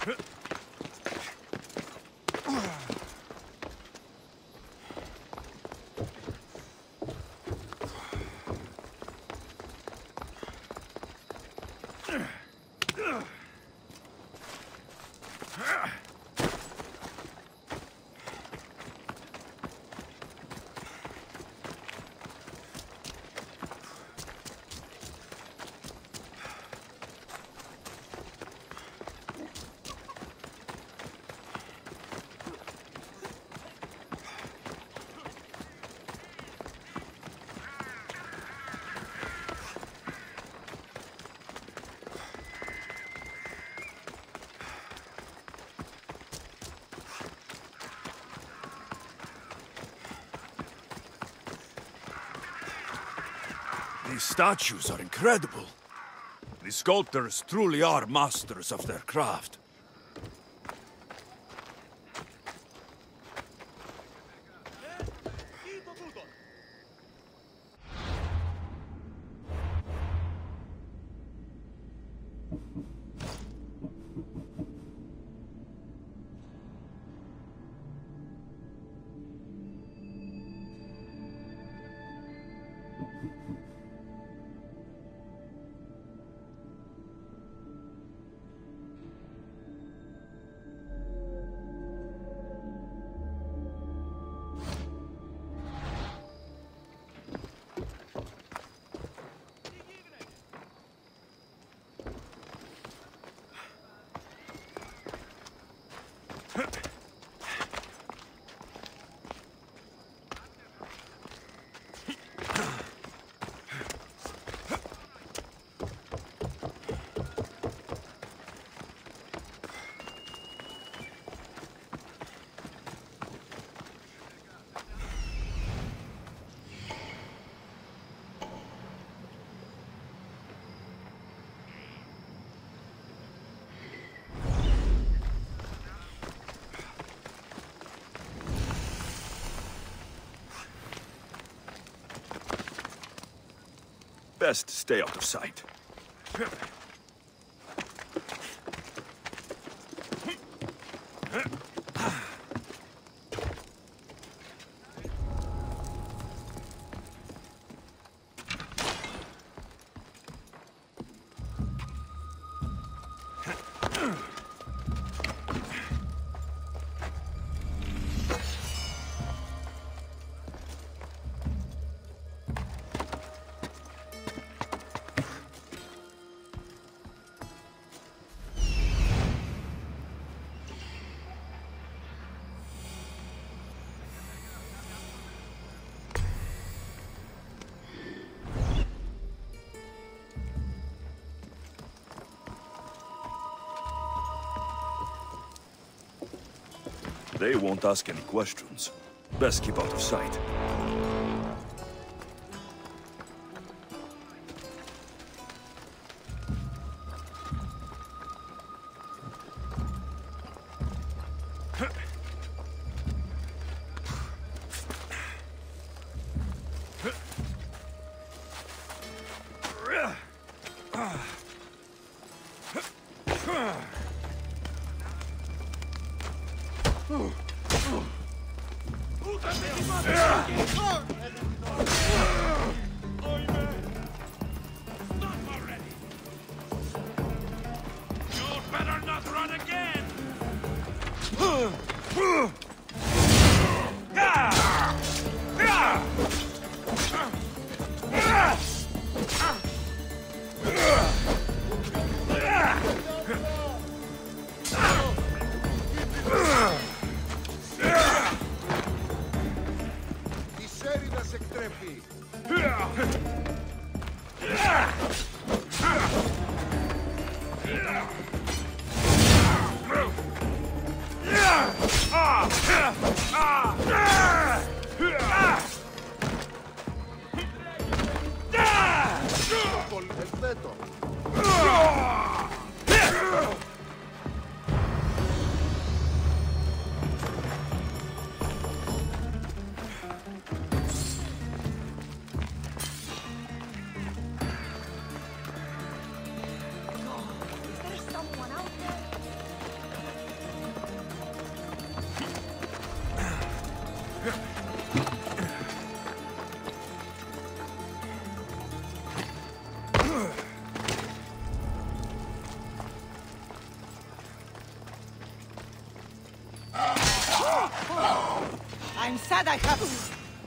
These statues are incredible. The sculptors truly are masters of their craft. Best stay out of sight. They won't ask any questions. Best keep out of sight. He said he I'm sad I have...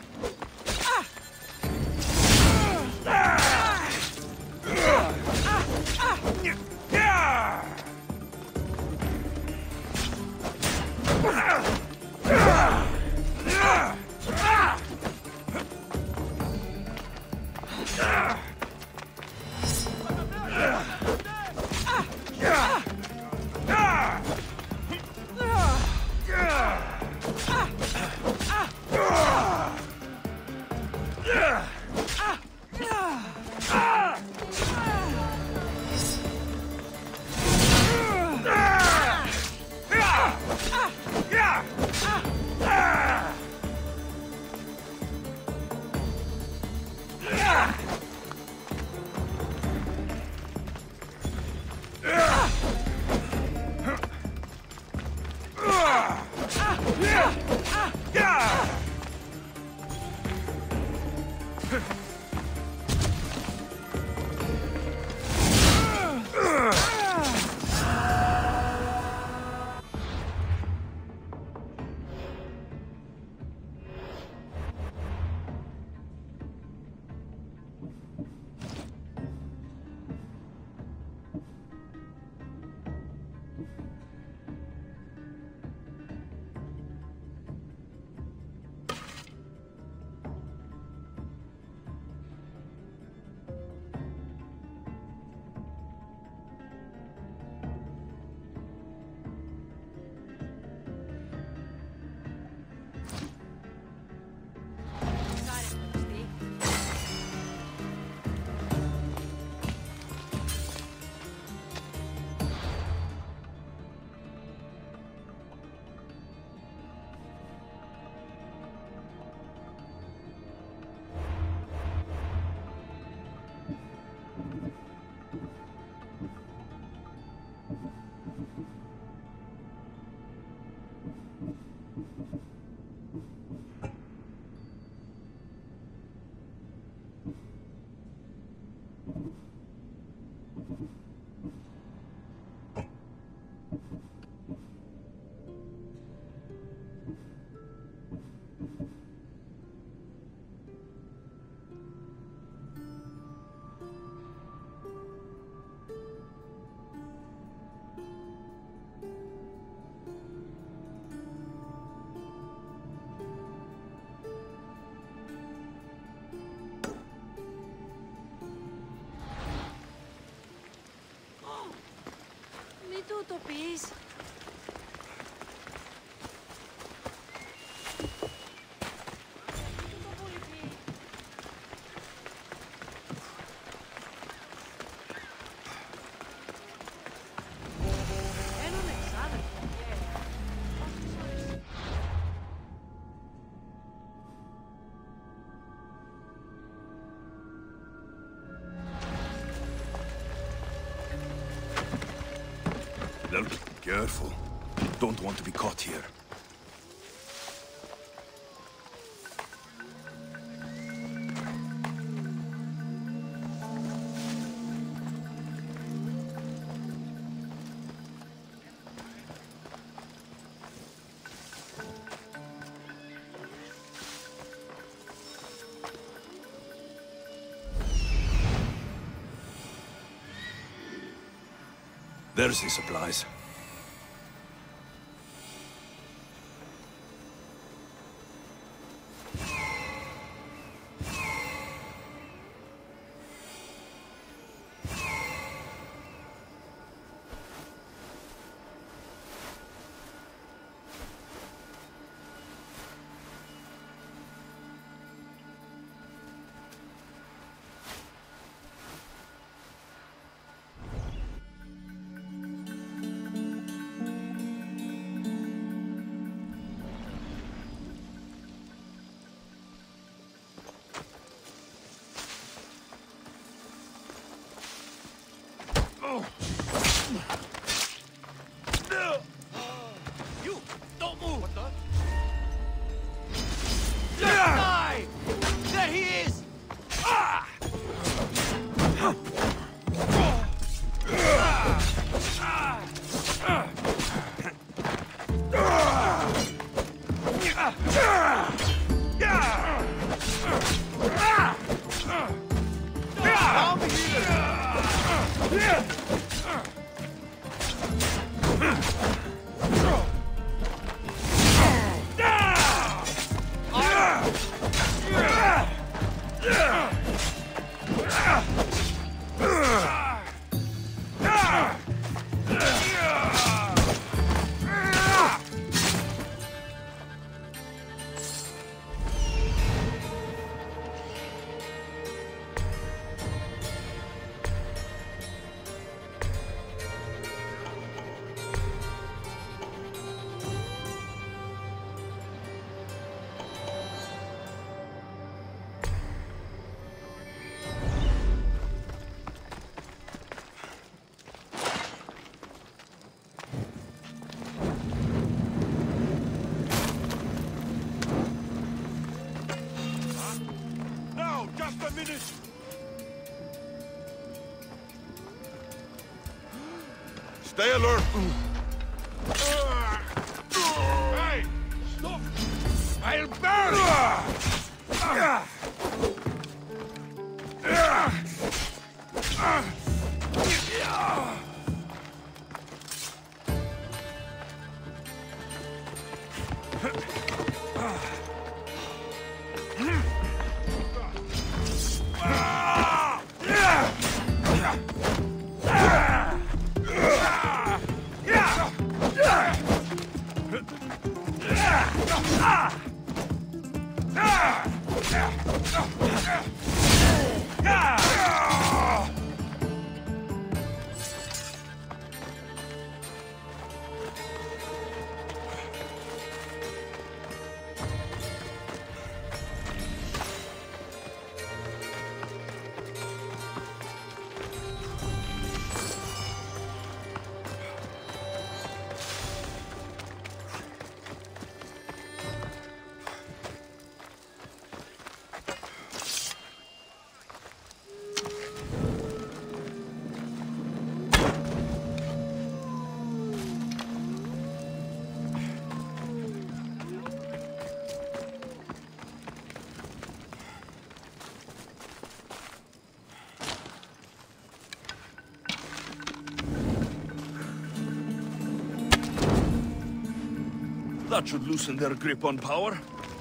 Tutto, please. Careful. Don't want to be caught here. There's the supplies. You! Don't move! What the? Die! There he is! Ah! Ah! Just a minute! Stay alert! Hey! Stop! I'll burn That should loosen their grip on power.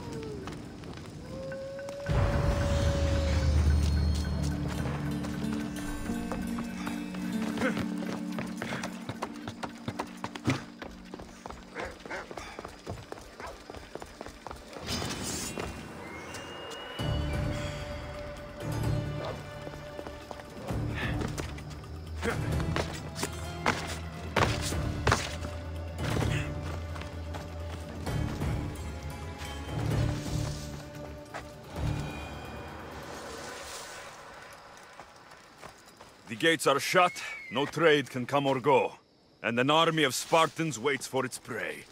The gates are shut, no trade can come or go, and an army of Spartans waits for its prey.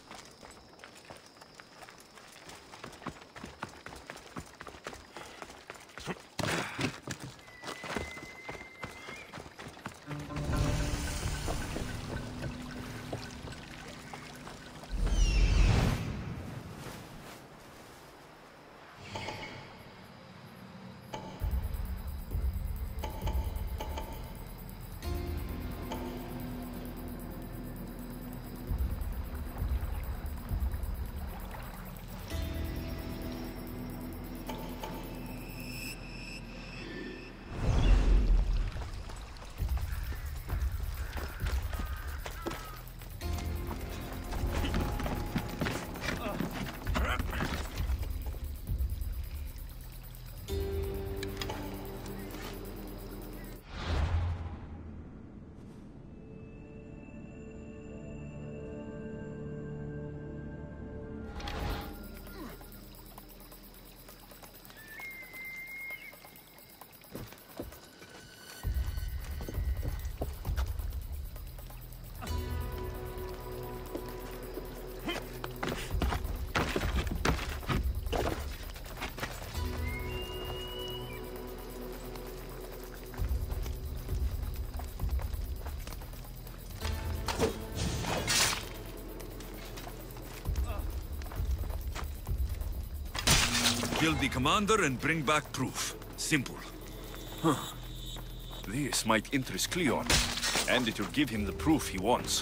Kill the commander and bring back proof. Simple. Huh. This might interest Cleon, and it will give him the proof he wants.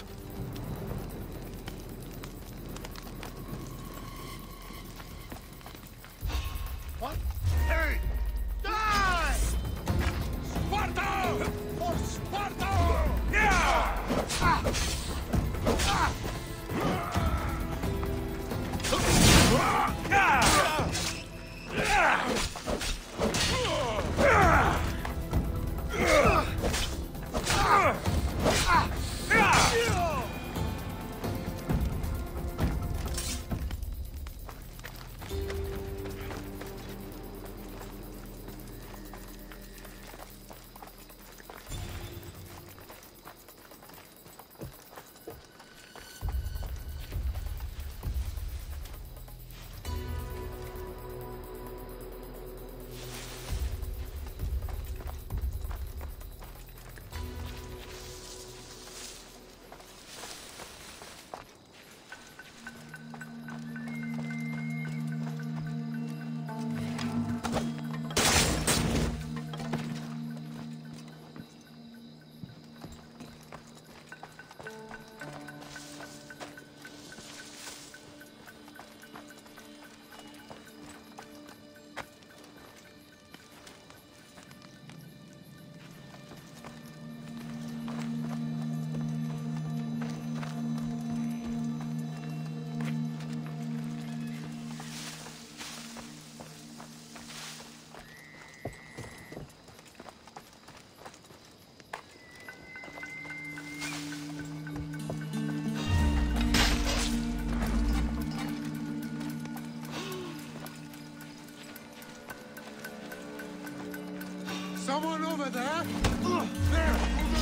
What? Hey! Die! Sparta! For Sparta! Yeah! Someone over there? There!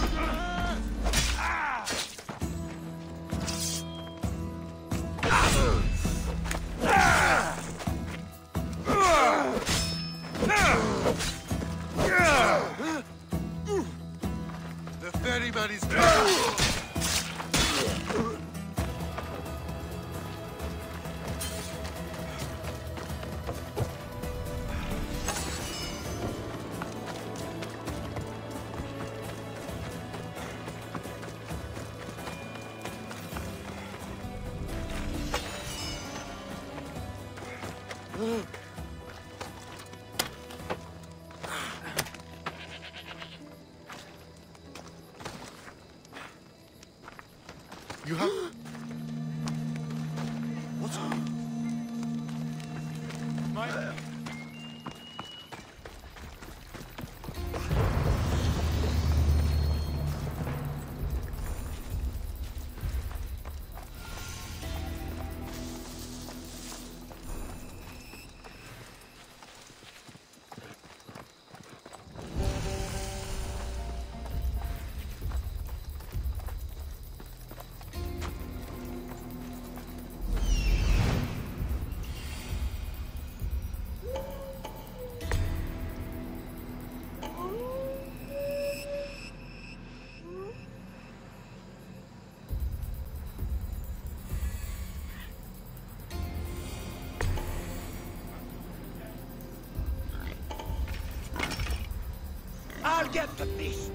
The ferryman is coming! You have... What's up? My... I'll get the beast!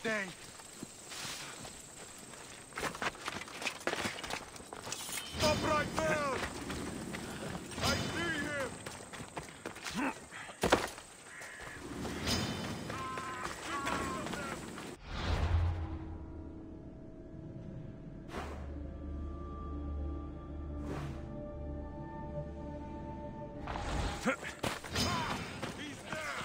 stay. Stop right there! I see him! He's there!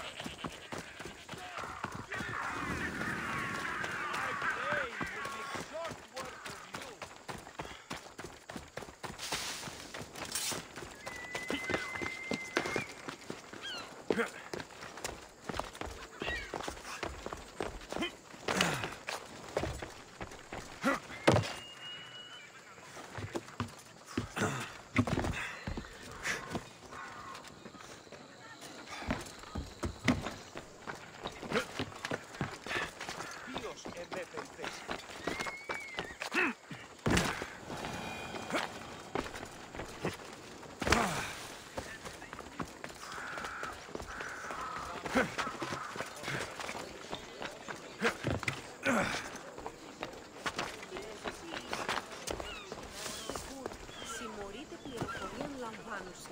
Συμμορείτε πληροφοριών λαμβάνουση.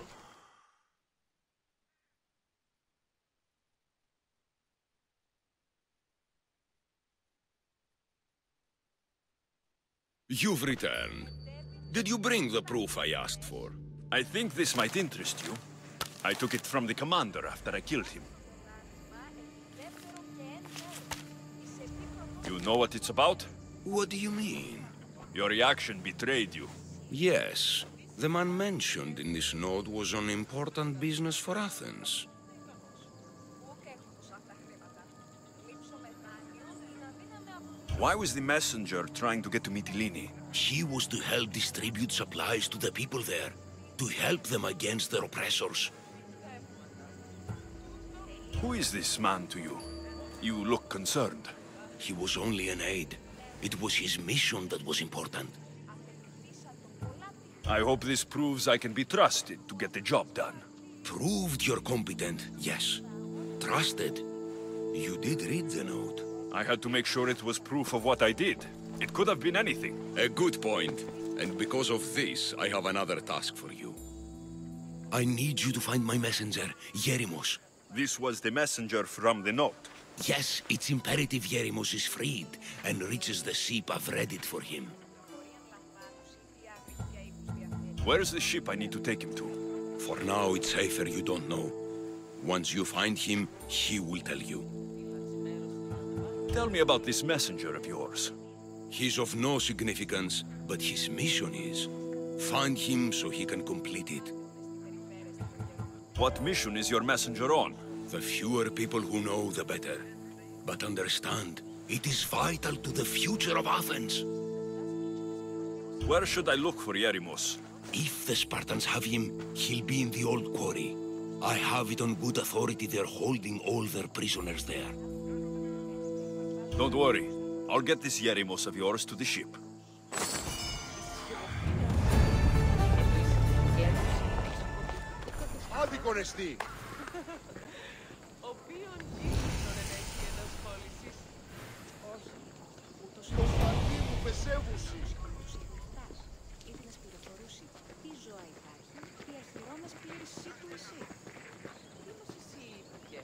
You've returned. Did you bring the proof I asked for? I think this might interest you. I took it from the commander after I killed him. You know what it's about? What do you mean? Your reaction betrayed you. Yes. The man mentioned in this note was on important business for Athens. Why was the messenger trying to get to Mytilene? He was to help distribute supplies to the people there, to help them against their oppressors. Who is this man to you? You look concerned. He was only an aide. It was his mission that was important. I hope this proves I can be trusted to get the job done. Proved you're competent, yes. Trusted. You did read the note. I had to make sure it was proof of what I did. It could have been anything. A good point. And because of this, I have another task for you. I need you to find my messenger, Yerimos. This was the messenger from the note. Yes, it's imperative Yerimos is freed and reaches the ship I've readied for him. Where's the ship I need to take him to? For now, it's safer you don't know. Once you find him, he will tell you. Tell me about this messenger of yours. He's of no significance, but his mission is. Find him so he can complete it. What mission is your messenger on? The fewer people who know, the better. But understand, it is vital to the future of Athens. Where should I look for Yerimos? If the Spartans have him, he'll be in the old quarry. I have it on good authority they're holding all their prisoners there. Don't worry. I'll get this Yerimos of yours to the ship. Άδικον εστί. Οποίον ίσον ενέχει ενασχόλησης. Όχι. Ούτως Το σπαθί μου πεσέβουσι. ήθελα να πληροφορήσει τι ζώα υπάρχει και η αρχηρό μας πλήρησή του εσύ. Τι μας εσύ είπες.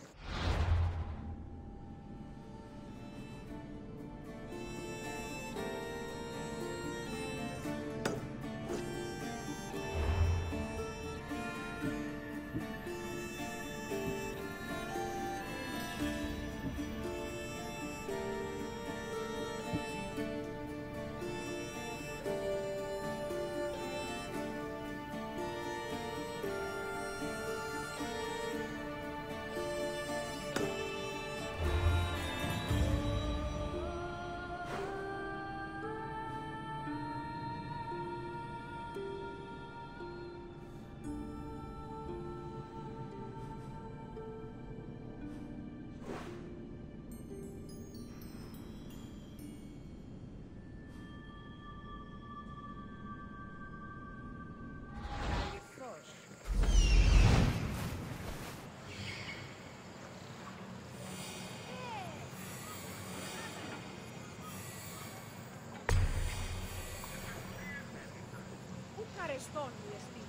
εστώνει εστί.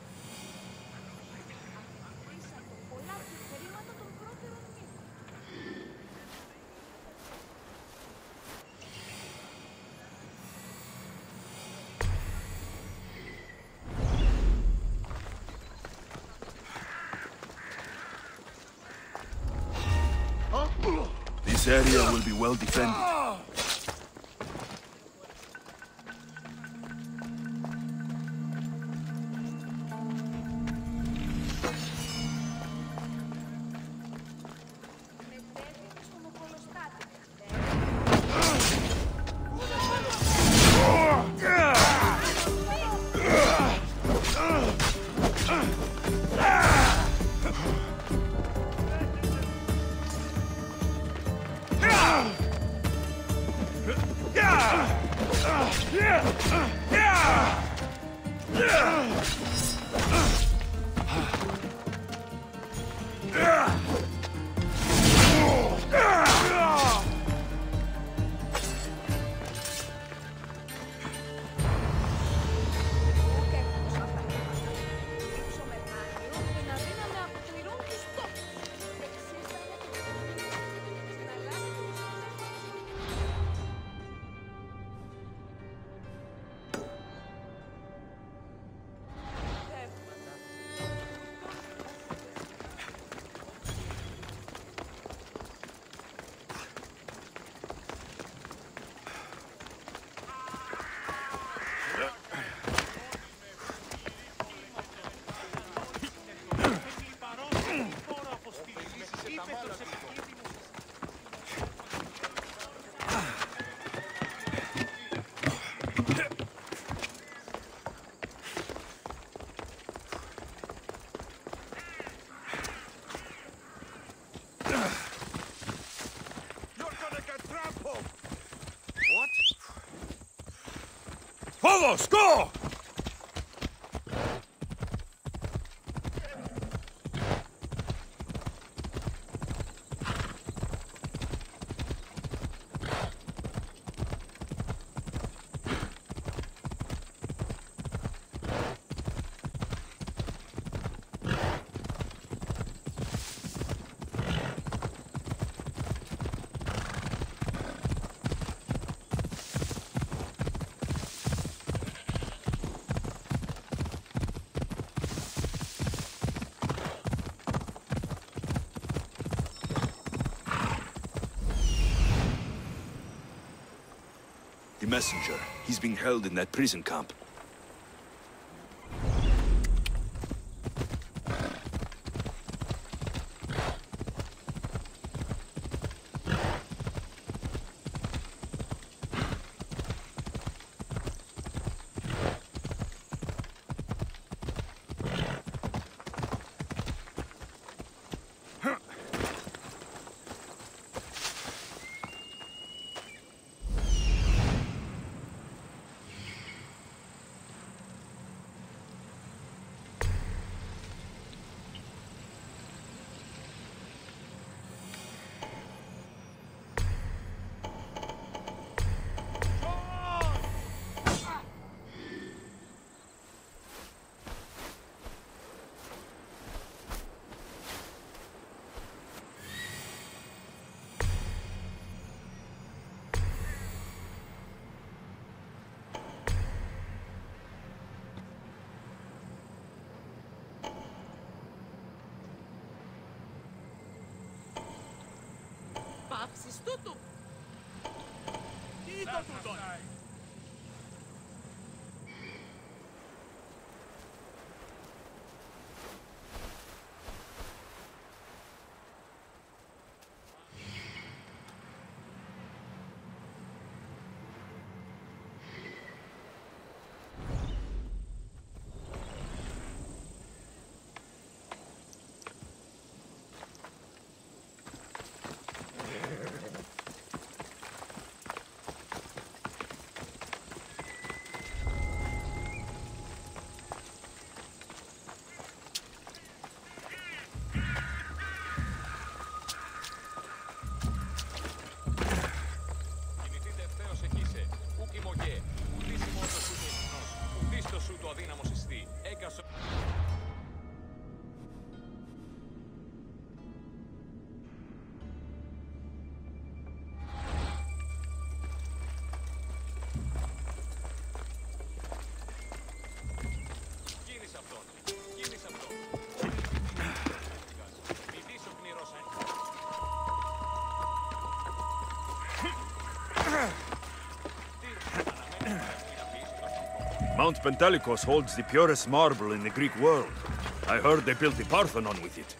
Αφήσατε πολλά του χρήματα των πρώτερων μήνων. This area will be well defended. Μετέφερε στον Οκολοστάτη. Todos, go! The messenger. He's being held in that prison camp. Πάψεις τούτου. Τι το τούτον! Mount Pentelicos holds the purest marble in the Greek world. I heard they built the Parthenon with it.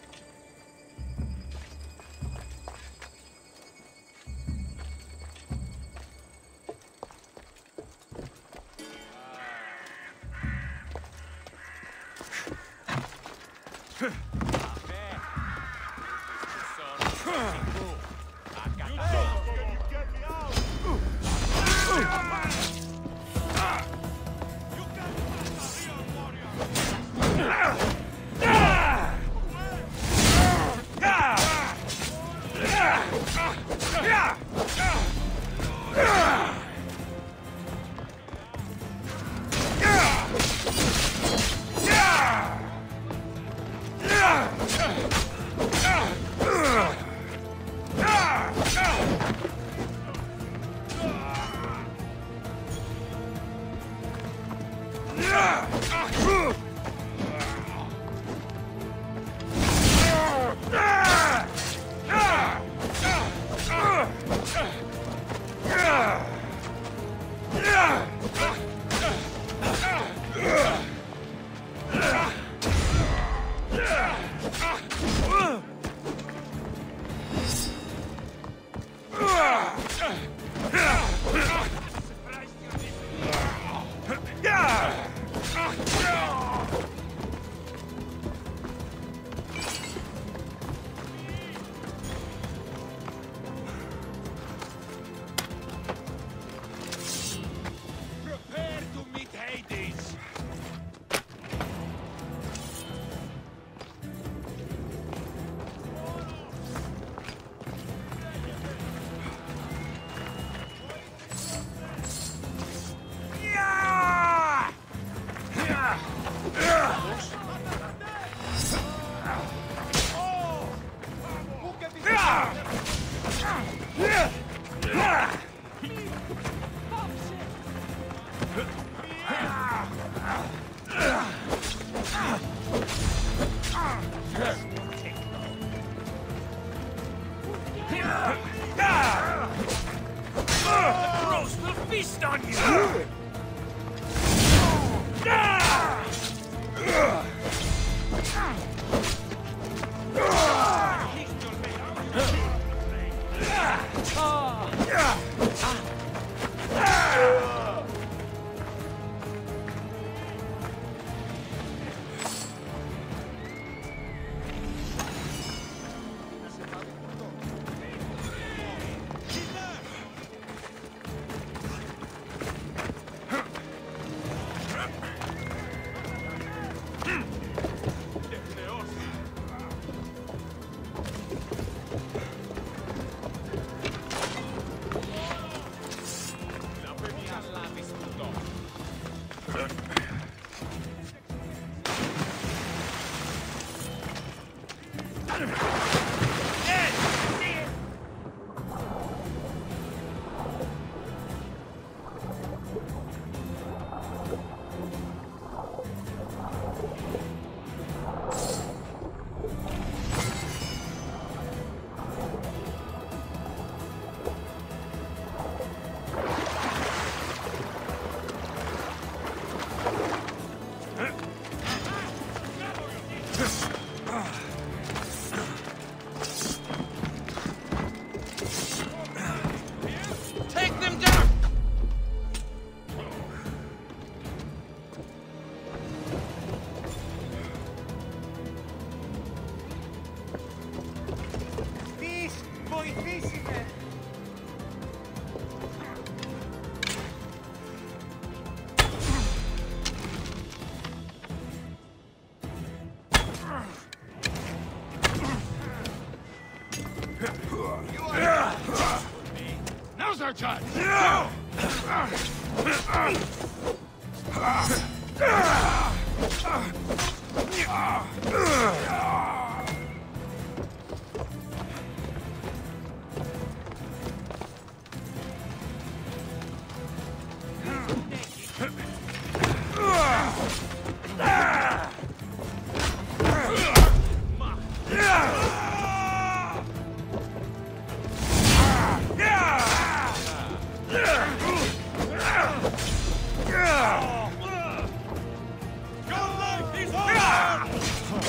Now's our time!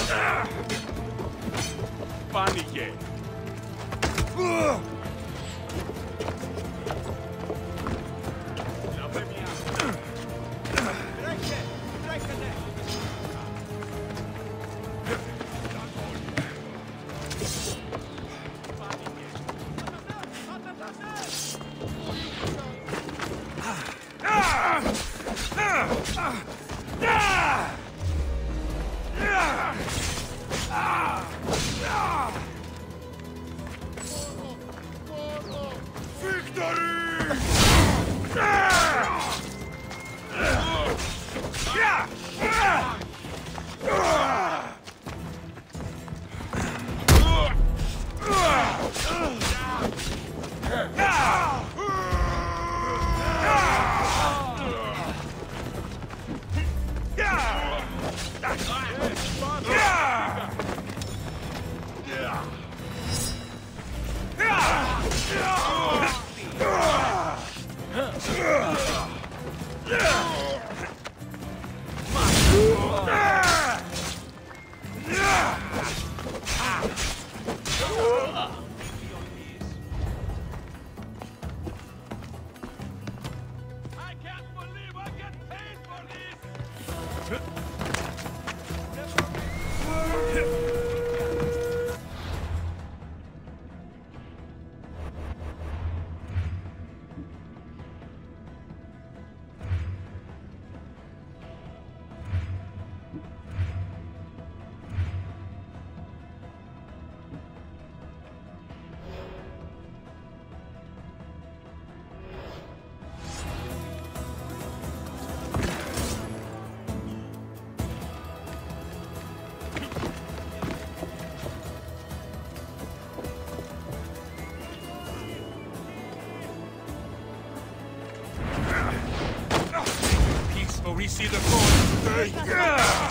Φάνηκε. We see the force.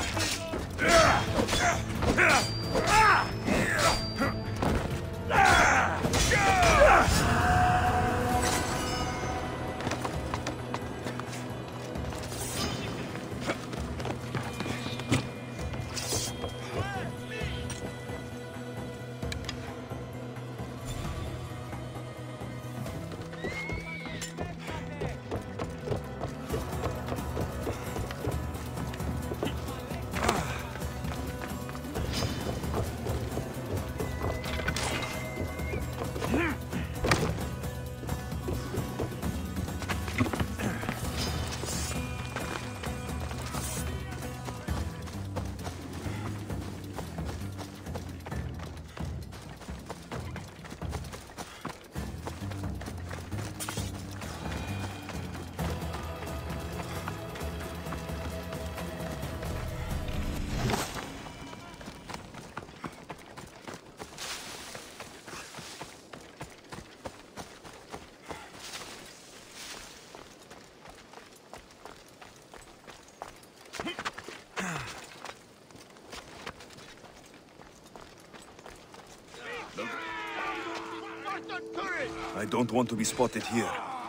I don't want to be spotted here.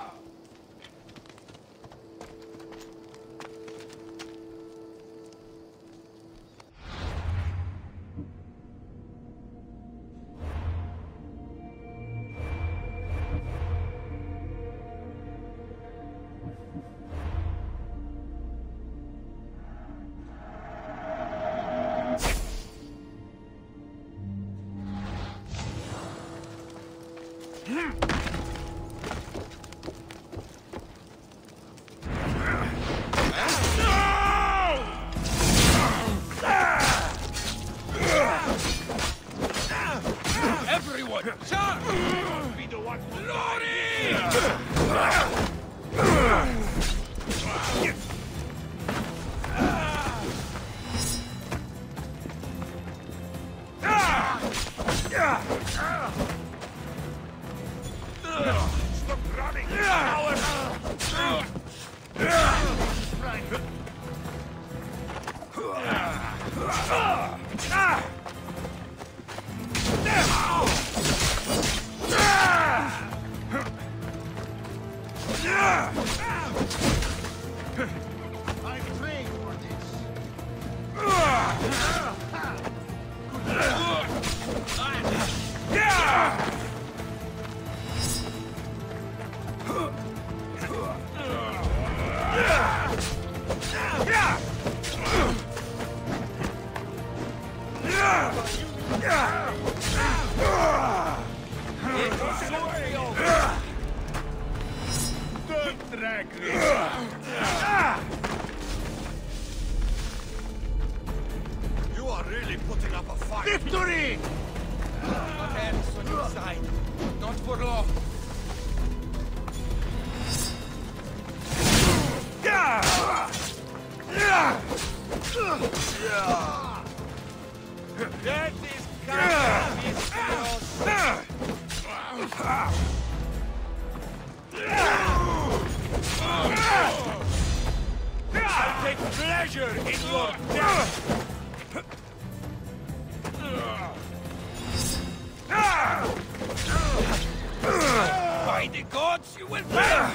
Stop running! I trained for this. Don't drag this out. You are really putting up a fight. Victory! My hands on your side. Not for long. That is cannabis. I take pleasure in your death. By the gods, you will pay!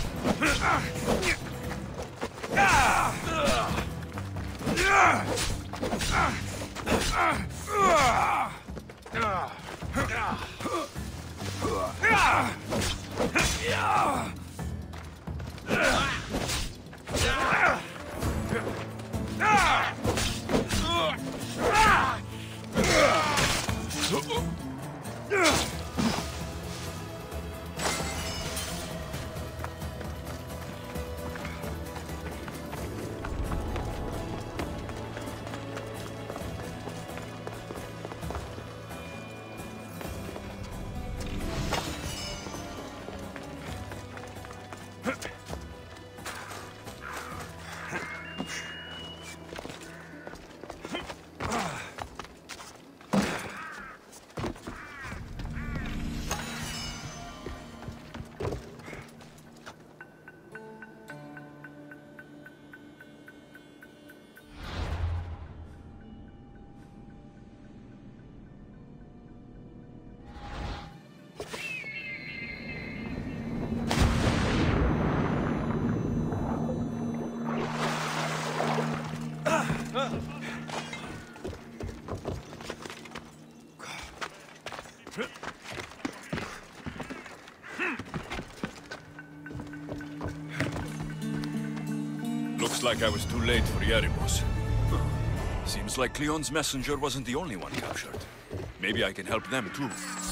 Looks like I was too late for Yerimos. Seems like Cleon's messenger wasn't the only one captured. Maybe I can help them too.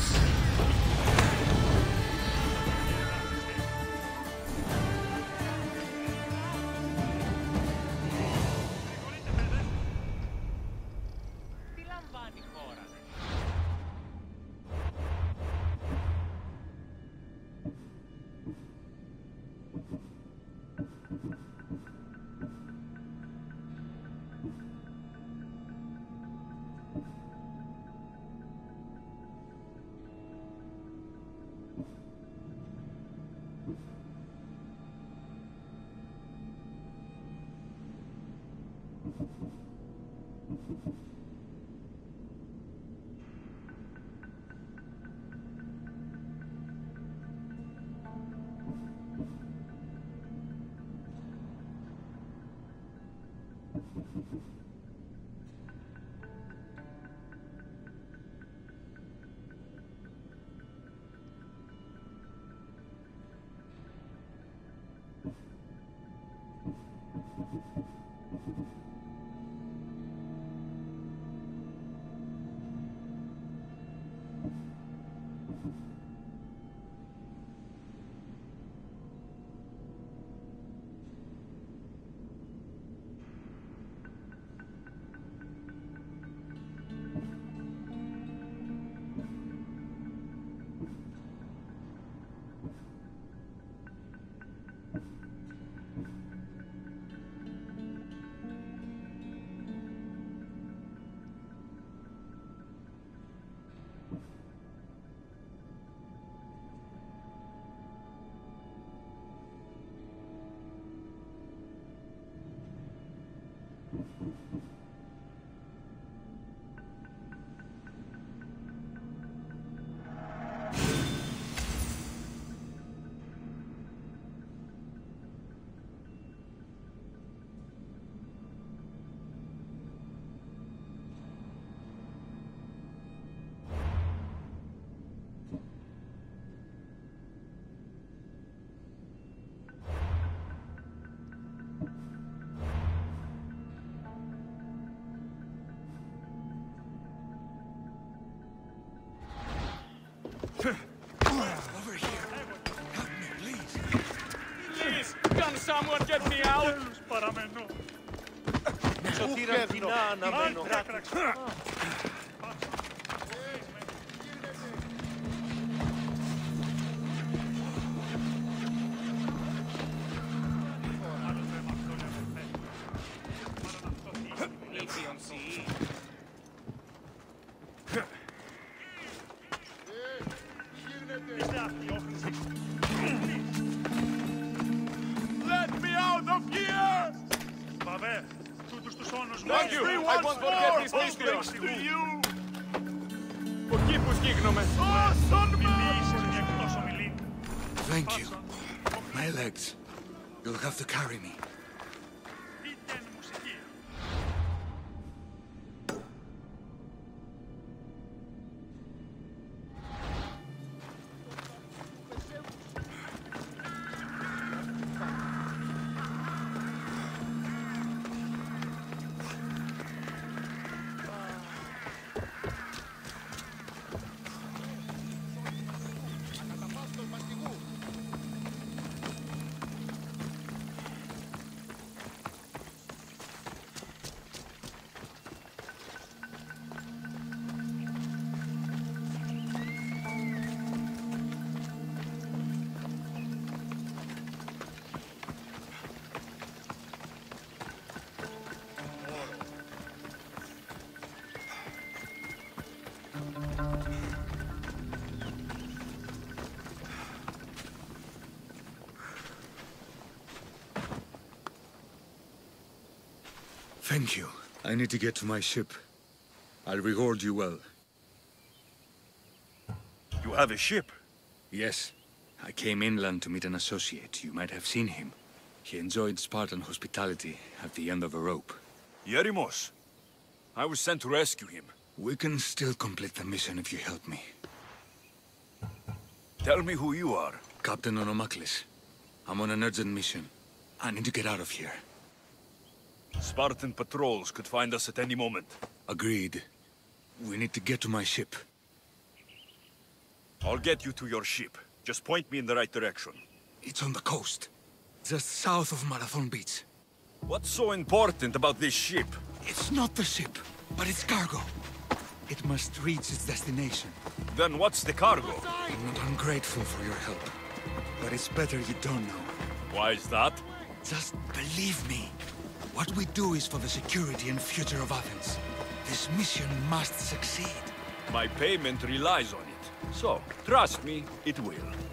Τι λαμβάνει η χώρα. παραμένω. Σωτήρα την αναμένω. Let me out of here! Βαβέ, τούτους τους όνους μου. Thank you. I won't forget this mission. To you. Ο κήπος γίγνομαι. Μιλήσεις και εκτός ομιλή. Thank you. My legs. You'll have to carry me. Πείτε μουσική. Thank you. I need to get to my ship. I'll reward you well. You have a ship? Yes. I came inland to meet an associate. You might have seen him. He enjoyed Spartan hospitality at the end of a rope. Yerimos. I was sent to rescue him. We can still complete the mission if you help me. Tell me who you are. Captain Onomaklis. I'm on an urgent mission. I need to get out of here. Spartan patrols could find us at any moment. Agreed. We need to get to my ship. I'll get you to your ship. Just point me in the right direction. It's on the coast. Just south of Marathon Beach. What's so important about this ship? It's not the ship, but its cargo. It must reach its destination. Then what's the cargo? I'm not ungrateful for your help, but it's better you don't know. Why is that? Just believe me. What we do is for the security and future of Athens. This mission must succeed. My payment relies on it. So, trust me, it will.